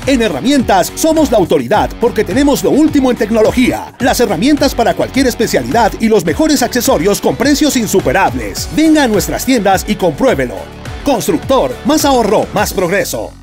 En herramientas somos la autoridad porque tenemos lo último en tecnología, las herramientas para cualquier especialidad y los mejores accesorios con precios insuperables. Venga a nuestras tiendas y compruébelo. Constructor, más ahorro, más progreso.